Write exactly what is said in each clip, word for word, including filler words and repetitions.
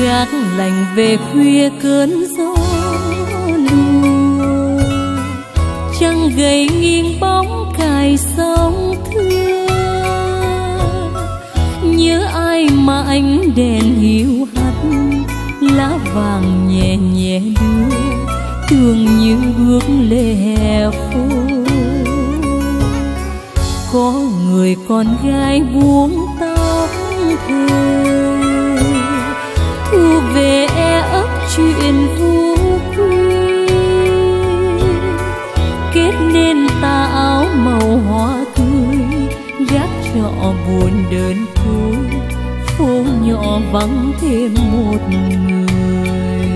gác lạnh về khuya cơn gió lùa, trăng gầy nghiêng bóng cài sóng thưa. Nhớ ai mà ánh đèn hiu hắt, lá vàng nhẹ nhẹ đưa, tưởng như bước lê hè phố. Có người con gái buông tóc thề, thu về e ấp chuyện vô quy, kết nên tà áo màu hoa tươi, gác trọ buồn đơn côi, phố nhỏ vắng thêm một người.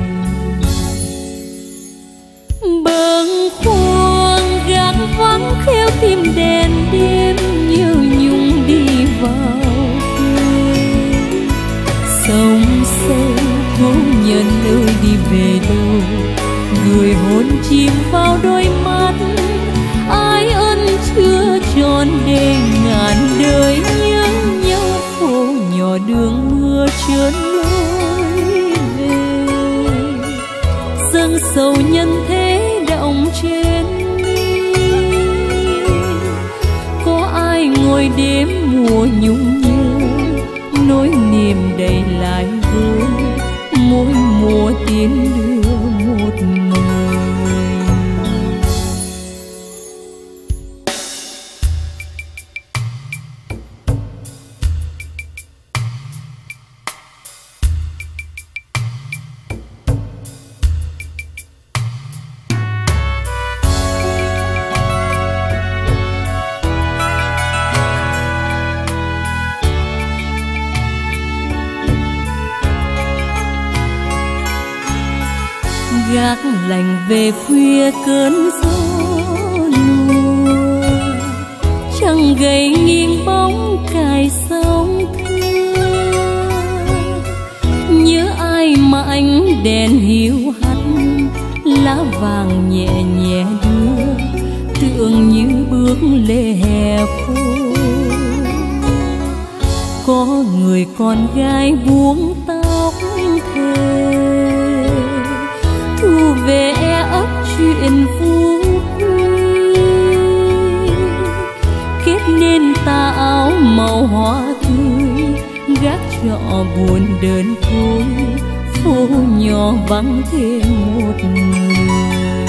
Bâng khuâng gác vắng khêu tim đèn đêm, như nhung đi vào quê. Sông sâu cố nhân ơi đi về đâu, người hôn chìm vào đôi mắt. Ai ân chưa tròn để ngàn đời nhớ nhau, phố nhỏ đường mưa trơn lối về. Dâng sầu nhân thế động trên mi, có ai ngồi đêm mùa nhung nhớ, nỗi niềm đầy lại với mỗi mùa tiến đưa một người. Gác lạnh về khuya cơn gió lùa, trăng gầy nghiêng bóng cài sóng thưa. Nhớ ai mà ánh đèn hiu hắt, lá vàng nhẹ nhẹ đưa, tưởng như bước lê hè phố. Có người con gái buông tóc thề, thu về e ấp chuyện vô quy, kết nên tà áo màu hoa tươi, gác trọ buồn đơn côi, phố nhỏ vắng thêm một người.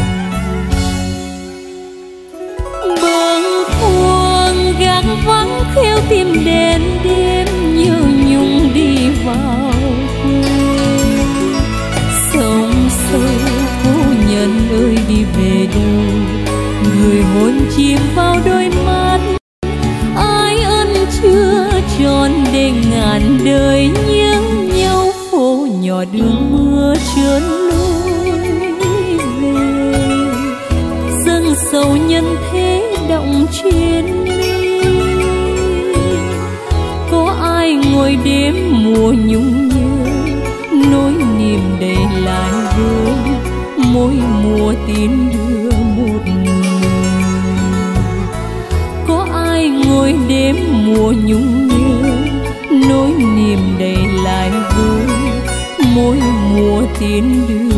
Bâng khuâng gác vắng khêu tim đèn đêm, như nhung đi vào quê. Sông sâu cố nhân ơi đi về đâu, người hôn chìm vào đôi mắt. Ai ân chưa tròn để ngàn đời nhớ nhau, phố nhỏ đường mưa trơn lối về. Dâng sầu nhân thế động trên mi, có ai ngồi đêm mùa nhung nhớ, nỗi niềm đầy lại với mỗi mùa tin đưa một người. Có ai ngồi đêm mùa nhung nhớ, nỗi niềm đầy lại với mỗi mùa tin đưa